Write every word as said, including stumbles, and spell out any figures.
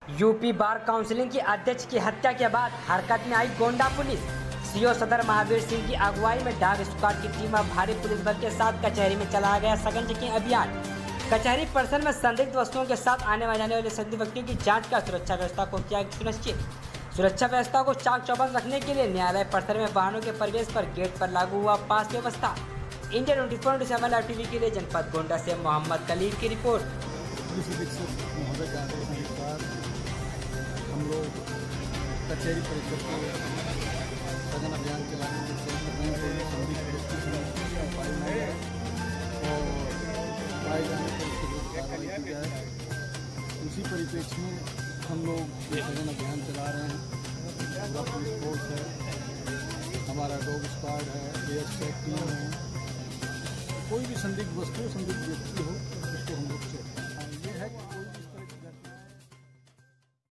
UP bar council की अध्यक्ष की हत्या के बाद हरकत में आई गोंडा पुलिस। सीओ सदर महावीर सिंह की अगुवाई में डॉग स्क्वाड की टीम भारी पुलिस बल के साथ कचहरी में चलाया गया सघन चेकिंग अभियान। कचहरी परिसर में संदिग्ध वस्तुओं के साथ आने जाने वाले संदिग्ध व्यक्तियों की जांच कर सुरक्षा व्यवस्था को किया सुनिश्चित। सुरक्षा व्यवस्था को चाक चौबंद रखने के लिए न्यायालय परिसर में वाहनों के प्रवेश पर गेट पर लागू हुआ पास व्यवस्था। India twenty four into seven live TV के लिए जनपद गोंडा से मोहम्मद कलील की रिपोर्ट। हम लोग कचहरी परिसर को सघन अभियान चलाने में और पाए जाने पर उसके विरुद्ध कार्रवाई की जाए। उसी परिप्रेक्ष्य में हम लोग ये सघन अभियान चला रहे हैं। पूरा पुलिस फोर्स है, हमारा डॉग स्क्वाड है, एयर स्ट्राइक टीम है। कोई भी संदिग्ध वस्तु संदिग्ध व्यक्ति हो